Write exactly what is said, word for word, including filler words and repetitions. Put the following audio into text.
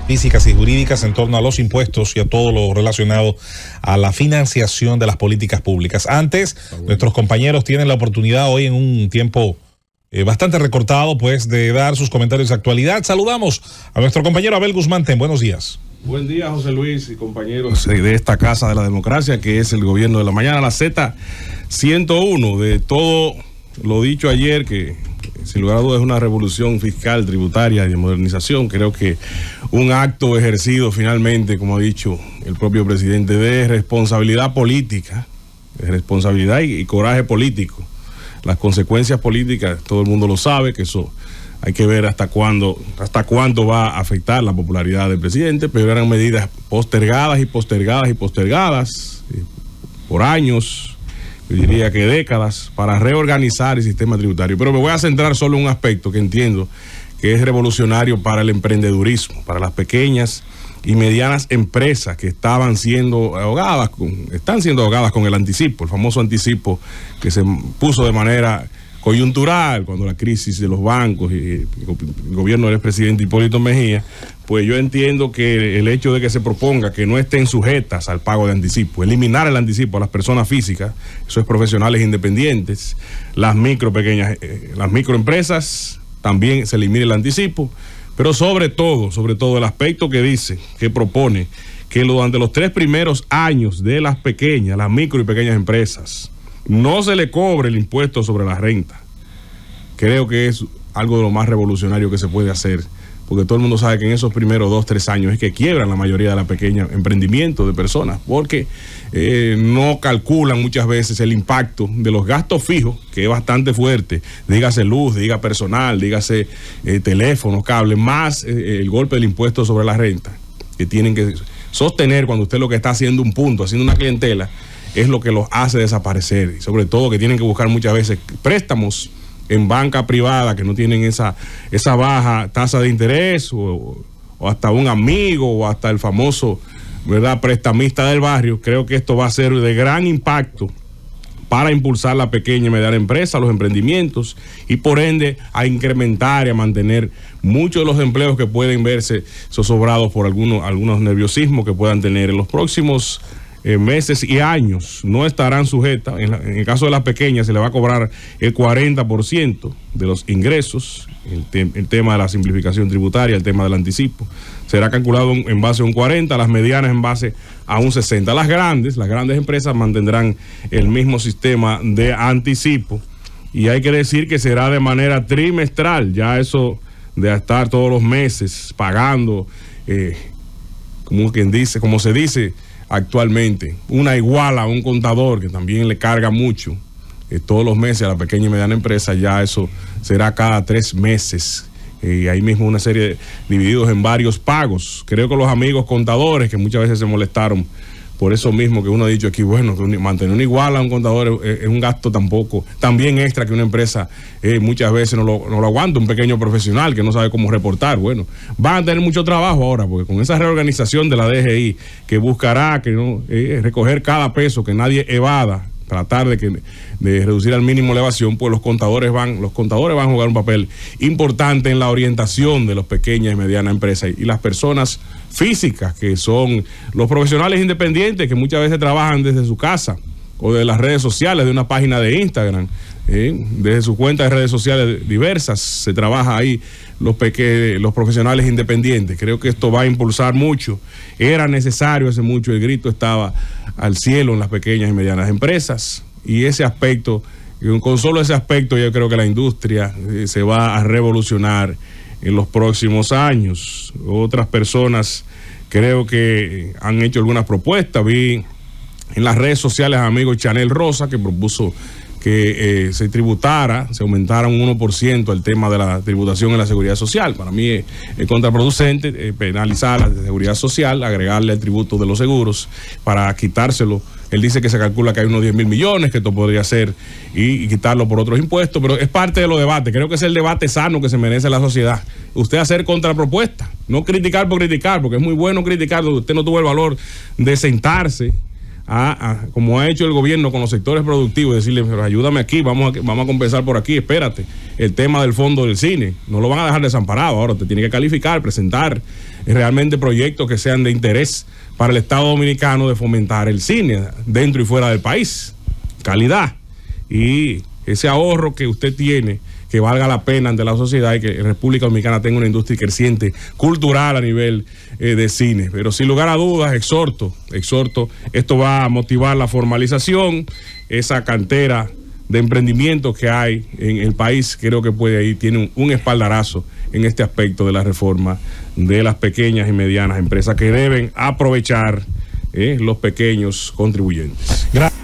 físicas y jurídicas en torno a los impuestos y a todo lo relacionado a la financiación de las políticas públicas. Antes, bueno, nuestros compañeros tienen la oportunidad hoy en un tiempo eh, bastante recortado, pues, de dar sus comentarios de actualidad. Saludamos a nuestro compañero Abel Guzmán Ten. Buenos días. Buen día, José Luis y compañeros de esta Casa de la Democracia, que es el Gobierno de la Mañana, la Z ciento uno. De todo lo dicho ayer, que sin lugar a dudas es una revolución fiscal, tributaria y de modernización, creo que un acto ejercido finalmente, como ha dicho el propio presidente, de responsabilidad política, de responsabilidad y, y coraje político. Las consecuencias políticas, todo el mundo lo sabe, que eso hay que ver hasta cuándo, hasta cuánto va a afectar la popularidad del presidente, pero eran medidas postergadas y postergadas y postergadas eh, por años, yo diría que décadas, para reorganizar el sistema tributario. Pero me voy a centrar solo en un aspecto que entiendo que es revolucionario para el emprendedurismo, para las pequeñas y medianas empresas que estaban siendo ahogadas, con, están siendo ahogadas con el anticipo, el famoso anticipo que se puso de manera coyuntural cuando la crisis de los bancos y el gobierno del expresidente Hipólito Mejía. Pues yo entiendo que el hecho de que se proponga que no estén sujetas al pago de anticipo, eliminar el anticipo a las personas físicas, eso es profesionales independientes, las micro pequeñas, eh, las microempresas, también se elimine el anticipo, pero sobre todo, sobre todo el aspecto que dice, que propone que durante los tres primeros años de las pequeñas, las micro y pequeñas empresas, no se le cobre el impuesto sobre la renta. Creo que es algo de lo más revolucionario que se puede hacer, porque todo el mundo sabe que en esos primeros dos, tres años es que quiebran la mayoría de la pequeña emprendimiento de personas, porque eh, no calculan muchas veces el impacto de los gastos fijos, que es bastante fuerte, dígase luz, dígase personal, dígase eh, teléfono, cable, más eh, el golpe del impuesto sobre la renta, que tienen que sostener cuando usted lo que está haciendo un punto, haciendo una clientela, es lo que los hace desaparecer, y sobre todo que tienen que buscar muchas veces préstamos en banca privada que no tienen esa, esa baja tasa de interés, o, o hasta un amigo, o hasta el famoso, ¿verdad?, prestamista del barrio. Creo que esto va a ser de gran impacto para impulsar la pequeña y mediana empresa, los emprendimientos, y por ende a incrementar y a mantener muchos de los empleos que pueden verse zozobrados por algunos, algunos nerviosismos que puedan tener en los próximos Eh, meses y años. No estarán sujetas, en, la, en el caso de las pequeñas se le va a cobrar el cuarenta por ciento de los ingresos, el, te, el tema de la simplificación tributaria, el tema del anticipo, será calculado en, en base a un cuarenta, las medianas en base a un sesenta. Las grandes, las grandes empresas mantendrán el mismo sistema de anticipo, y hay que decir que será de manera trimestral, ya eso de estar todos los meses pagando, eh, como quien dice, como se dice actualmente, una iguala a un contador que también le carga mucho eh, todos los meses a la pequeña y mediana empresa, ya eso será cada tres meses. Y eh, ahí mismo una serie de, divididos en varios pagos. Creo que los amigos contadores, que muchas veces se molestaron por eso mismo que uno ha dicho aquí, bueno, que un, mantener una iguala a un contador es, es un gasto tampoco, también extra que una empresa eh, muchas veces no lo, no lo aguanta, un pequeño profesional que no sabe cómo reportar. Bueno, van a tener mucho trabajo ahora, porque con esa reorganización de la D G I, que buscará que no eh, recoger cada peso, que nadie evada, tratar de que de reducir al mínimo la evasión, pues los contadores van, los contadores van a jugar un papel importante en la orientación de las pequeñas y medianas empresas, y las personas físicas, que son los profesionales independientes que muchas veces trabajan desde su casa o de las redes sociales, de una página de Instagram, eh, desde su cuenta de redes sociales diversas, se trabaja ahí los, peque los profesionales independientes. Creo que esto va a impulsar mucho, era necesario hace mucho, el grito estaba al cielo en las pequeñas y medianas empresas, y ese aspecto, con solo ese aspecto yo creo que la industria eh, se va a revolucionar en los próximos años. Otras personas creo que han hecho algunas propuestas. Vi en las redes sociales a amigo Chanel Rosa, que propuso que eh, se tributara, se aumentara un uno por ciento el tema de la tributación en la seguridad social. Para mí es, es contraproducente eh, penalizar la seguridad social, agregarle el tributo de los seguros para quitárselo. Él dice que se calcula que hay unos diez mil millones, que esto podría ser, y, y quitarlo por otros impuestos, pero es parte de los debates. Creo que es el debate sano que se merece la sociedad. Usted hacer contrapropuesta, no criticar por criticar, porque es muy bueno criticar, usted no tuvo el valor de sentarse a, a, como ha hecho el gobierno con los sectores productivos, decirle, pero ayúdame aquí, vamos a, vamos a compensar por aquí, espérate, el tema del fondo del cine, no lo van a dejar desamparado, ahora te tiene que calificar, presentar realmente proyectos que sean de interés para el Estado Dominicano de fomentar el cine dentro y fuera del país, calidad, y ese ahorro que usted tiene, que valga la pena ante la sociedad y que República Dominicana tenga una industria creciente cultural a nivel eh, de cine. Pero sin lugar a dudas, exhorto, exhorto, esto va a motivar la formalización, esa cantera de emprendimientos que hay en el país, creo que puede ir, tiene un, un espaldarazo en este aspecto de la reforma de las pequeñas y medianas empresas que deben aprovechar eh, los pequeños contribuyentes. Gracias.